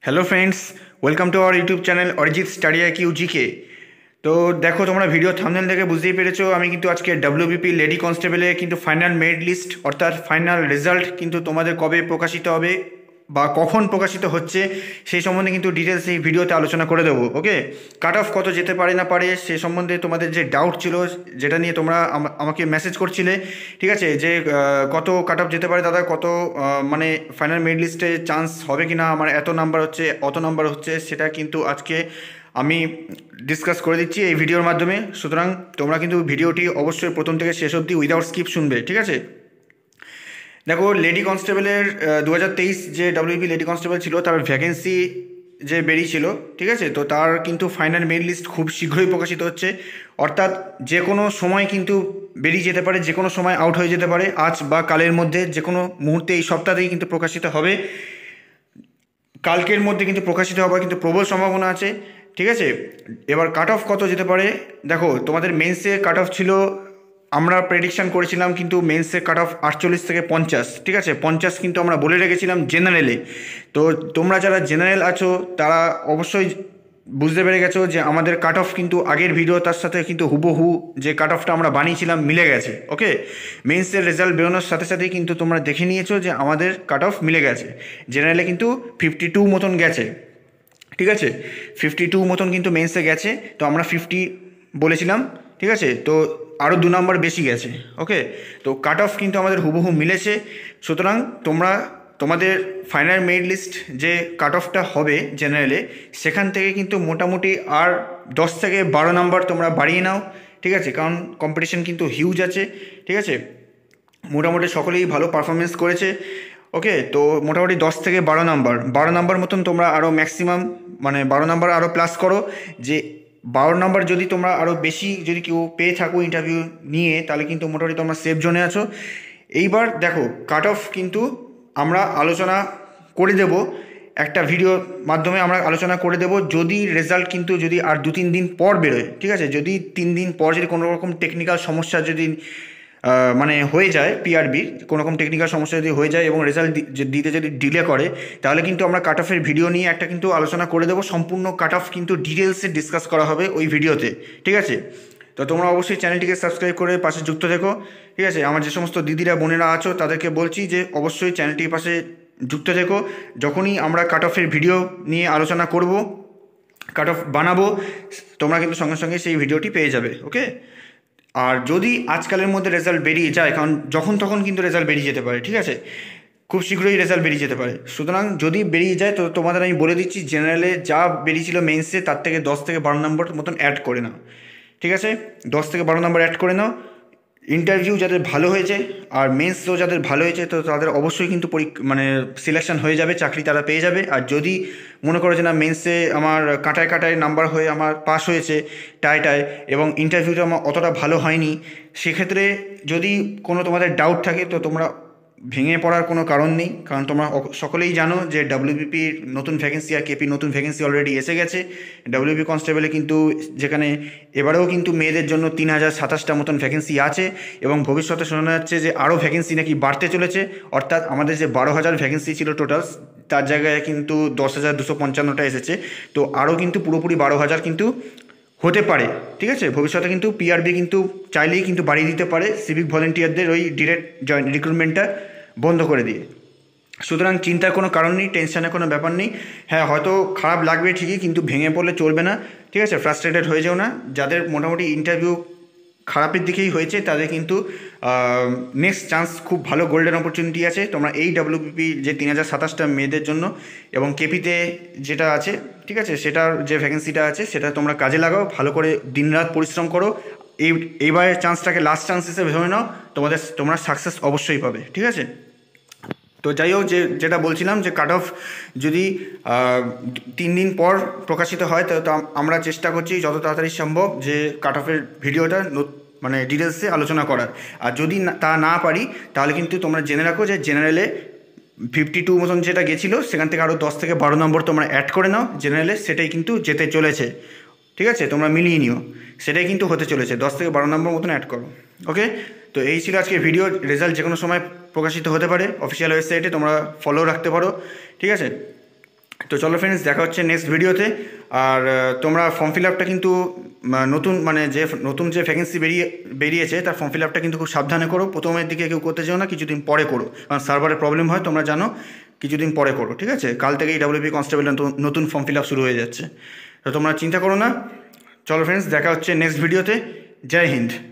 Hello friends, welcome to our YouTube channel Arijit study IQ GK. তো দেখো, তোমরা video thumbnail দেখে বুঝতেই পেরেছো আমি কিন্তু আজকে ডাব্লিউবিপি লেডি কনস্টেবলে কিন্তু ফাইনাল মেরিট লিস্ট অর্থাৎ ফাইনাল রেজাল্ট কিন্তু তোমাদের কবে প্রকাশিত হবে বা কখন প্রকাশিত হচ্ছে সেই সম্বন্ধে কিন্তু ডিটেলস এই ভিডিওতে আলোচনা করে দেবো। ওকে, কাট অফ কত যেতে পারে না পারে সে সম্বন্ধে তোমাদের যে ডাউট ছিল, যেটা নিয়ে তোমরা আমাকে মেসেজ করছিলে, ঠিক আছে, যে কত কাট অফ যেতে পারে দাদা, কত মানে ফাইনাল মেরিট লিস্টে চান্স হবে কি না, আমার এত নাম্বার হচ্ছে অত নাম্বার হচ্ছে, সেটা কিন্তু আজকে আমি ডিসকাস করে দিচ্ছি এই ভিডিওর মাধ্যমে। সুতরাং তোমরা কিন্তু ভিডিওটি অবশ্যই প্রথম থেকে শেষ অবধি উইদাউট স্কিপ শুনবে, ঠিক আছে। দেখো, লেডি কনস্টেবলের 2023 যে ডাব্লিউবি লেডি কনস্টেবল ছিল তার ভ্যাকেন্সি যে বেরিয়েছিল, ঠিক আছে, তো তার কিন্তু ফাইনাল মেরিট লিস্ট খুব শীঘ্রই প্রকাশিত হচ্ছে। অর্থাৎ যে কোনো সময় কিন্তু বেরিয়ে যেতে পারে, যে কোনো সময় আউট হয়ে যেতে পারে, আজ বা কালের মধ্যে যে কোনো মুহূর্তে এই সপ্তাহতেই কিন্তু প্রকাশিত হবে, কালকের মধ্যে কিন্তু প্রকাশিত হওয়ার কিন্তু প্রবল সম্ভাবনা আছে, ঠিক আছে। এবার কাট অফ কত যেতে পারে, দেখো তোমাদের মেন্সে কাট অফ ছিল, আমরা প্রেডিকশান করেছিলাম কিন্তু মেন্সে কাট অফ 48 থেকে 50, ঠিক আছে, 50 কিন্তু আমরা বলে রেখেছিলাম জেনারেলে। তো তোমরা যারা জেনারেল আছো তারা অবশ্যই বুঝতে পেরে গেছো যে আমাদের কাট অফ কিন্তু আগের ভিডিও তার সাথে কিন্তু হুবহু যে কাট অফটা আমরা বানিয়েছিলাম মিলে গেছে। ওকে, মেন্সের রেজাল্ট বেরোনোর সাথে সাথেই কিন্তু তোমরা দেখে নিয়েছো যে আমাদের কাট অফ মিলে গেছে। জেনারেলে কিন্তু 52 মতন গেছে, ঠিক আছে, 52 মতন কিন্তু মেন্সে গেছে, তো আমরা 50 বলেছিলাম, ঠিক আছে, তো আরও 2 নম্বর বেশি গেছে। ওকে, তো কাট অফ কিন্তু আমাদের হুবহু মিলেছে। সুতরাং তোমরা তোমাদের ফাইনাল মেরিট লিস্ট যে কাট অফটা হবে জেনারেলে, সেখান থেকে কিন্তু মোটামুটি আর 10 থেকে 12 নম্বর তোমরা বাড়িয়ে নাও, ঠিক আছে, কারণ কম্পিটিশন কিন্তু হিউজ আছে, ঠিক আছে। মোটামুটি সকলেই ভালো পারফরমেন্স করেছে। ওকে, তো মোটামুটি 10 থেকে 12 নাম্বার মতন তোমরা আরও ম্যাক্সিমাম, মানে 12 নাম্বার আরও প্লাস করো, যে 12 নাম্বার যদি তোমরা আরও বেশি যদি কেউ পেয়ে থাকো ইন্টারভিউ নিয়ে, তাহলে কিন্তু মোটামুটি তোমরা সেফ জোনে আছো। এইবার দেখো, কাট অফ কিন্তু আমরা আলোচনা করে দেব, একটা ভিডিওর মাধ্যমে আমরা আলোচনা করে দেব, যদি রেজাল্ট কিন্তু যদি আর 2-3 দিন পর বেরোয়, ঠিক আছে, যদি 3 দিন পর যদি কোনো রকম টেকনিক্যাল সমস্যা যদি মানে হয়ে যায়, পিআরবির কোনো রকম টেকনিক্যাল সমস্যা যদি হয়ে যায় এবং রেজাল্ট দিতে যদি ডিলে করে, তাহলে কিন্তু আমরা কাট অফের ভিডিও নিয়ে একটা কিন্তু আলোচনা করে দেবো, সম্পূর্ণ কাট অফ কিন্তু ডিটেলসে ডিসকাস করা হবে ওই ভিডিওতে, ঠিক আছে। তো তোমরা অবশ্যই চ্যানেলটিকে সাবস্ক্রাইব করে পাশে যুক্ত থেকো, ঠিক আছে। আমার যে সমস্ত দিদিরা বোনেরা আছো তাদেরকে বলছি যে অবশ্যই চ্যানেলটির পাশে যুক্ত থেকো। যখনই আমরা কাট অফের ভিডিও নিয়ে আলোচনা করব, কাট অফ বানাবো, তোমরা কিন্তু সঙ্গে সঙ্গে সেই ভিডিওটি পেয়ে যাবে। ওকে, আর যদি আজকালের মধ্যে রেজাল্ট বেরিয়ে যায়, কারণ যখন তখন কিন্তু রেজাল্ট বেরিয়ে যেতে পারে, ঠিক আছে, খুব শীঘ্রই রেজাল্ট বেরিয়ে যেতে পারে। সুতরাং যদি বেরিয়ে যায় তো তোমাদের আমি বলে দিচ্ছি, জেনারেলে যা বেরিয়েছিল মেন্সে তার থেকে 10 থেকে 12 নম্বর মতন অ্যাড করে নাও, ঠিক আছে, 10 থেকে 12 নম্বর অ্যাড করে নাও। ইন্টারভিউ যাদের ভালো হয়েছে আর মেন্সও যাদের ভালো হয়েছে, তো তাদের অবশ্যই কিন্তু মানে সিলেকশন হয়ে যাবে, চাকরি তারা পেয়ে যাবে। আর যদি মনে করো যে না, মেন্সে আমার কাটায় কাটায় নাম্বার হয়ে আমার পাস হয়েছে টায় এবং ইন্টারভিউটা আমার অতটা ভালো হয়নি, সেক্ষেত্রে যদি কোনো তোমাদের ডাউট থাকে তো তোমরা ভেঙে পড়ার কোনো কারণ নেই, কারণ তোমরা সকলেই জানো যে ডাব্লিউবিপির নতুন ভ্যাকেন্সি আর কেপি নতুন ভ্যাকেন্সি অলরেডি এসে গেছে। ডাব্লিউবি কনস্টেবলে কিন্তু যেখানে এবারেও কিন্তু মেয়েদের জন্য 3027টা মতন ভ্যাকেন্সি আছে এবং ভবিষ্যতে শোনা যাচ্ছে যে আরও ভ্যাকেন্সি নাকি বাড়তে চলেছে। অর্থাৎ আমাদের যে 12,000 ভ্যাকেন্সি ছিল টোটাল, তার জায়গায় কিন্তু 10,255টা এসেছে, তো আরও কিন্তু পুরোপুরি 12,000 কিন্তু হতে পারে, ঠিক আছে। ভবিষ্যতে কিন্তু পিআরবি কিন্তু চাইলেই কিন্তু বাড়িয়ে দিতে পারে সিভিক ভলেন্টিয়ারদের ওই ডিরেক্ট জয়েন রিক্রুটমেন্টটা বন্ধ করে দিয়ে। সুতরাং চিন্তার কোনো কারণ নেই, টেনশনের কোনো ব্যাপার নেই। হ্যাঁ, হয়তো খারাপ লাগবে ঠিকই, কিন্তু ভেঙে পড়লে চলবে না, ঠিক আছে, ফ্রাস্ট্রেটেড হয়ে যাও না। যাদের মোটামুটি ইন্টারভিউ খারাপের দিকেই হয়েছে তাদের কিন্তু নেক্সট চান্স, খুব ভালো গোল্ডেন অপরচুনিটি আছে। তোমরা এই ডাব্লিউবিপি যে 3027টা মেয়েদের জন্য এবং কেপিতে যেটা আছে, ঠিক আছে, সেটার যে ভ্যাকেন্সিটা আছে সেটা তোমরা কাজে লাগাও, ভালো করে দিনরাত পরিশ্রম করো। এইবারের চান্সটাকে লাস্ট চান্স হিসেবে ভেবে নাও, তোমরা সাকসেস অবশ্যই পাবে, ঠিক আছে। তো যাই হোক, যেটা বলছিলাম যে কাট অফ যদি 3 দিন পর প্রকাশিত হয়, তো আমরা চেষ্টা করছি যত তাড়াতাড়ি সম্ভব যে কাট অফের ভিডিওটা মানে ডিটেলসে আলোচনা করার। আর যদি তা না পারি তাহলে কিন্তু তোমরা জেনে রাখো যে জেনারেলে 52 মতন যেটা গেছিলো সেখান থেকে আরও 10 থেকে 12 নম্বর তোমরা অ্যাড করে নাও জেনারেলে, সেটাই কিন্তু যেতে চলেছে, ঠিক আছে, তোমরা মিলিয়ে নিও, সেটাই কিন্তু হতে চলেছে, 10 থেকে 12 নম্বর মতন অ্যাড করো। ওকে, তো এই ছিল আজকে ভিডিও। রেজাল্ট যে কোনো সময় প্রকাশিত হতে পারে অফিসিয়াল ওয়েবসাইটে, তোমরা ফলো রাখতে পারো, ঠিক আছে। তো চলো ফ্রেন্ডস, দেখা হচ্ছে নেক্সট ভিডিওতে। আর তোমরা ফর্ম ফিল আপটা কিন্তু নতুন মানে নতুন যে ভ্যাকেন্সি বেরিয়েছে তার ফর্ম ফিল আপটা কিন্তু খুব সাবধানে করো। প্রথমের দিকে কেউ করতে চাও না, কিছুদিন পরে করো, কারণ সার্ভারের প্রবলেম হয় তোমরা জানো। কিছুদিন পরে করো, ঠিক আছে? কাল থেকেই ডাব্লিউপি কনস্টেবল নতুন ফর্ম ফিল আপ শুরু হয়ে যাচ্ছে, তো তোমরা চিন্তা করো না। চলো ফ্রেন্ডস, দেখা হচ্ছে নেক্সট ভিডিওতে। জয় হিন্দ।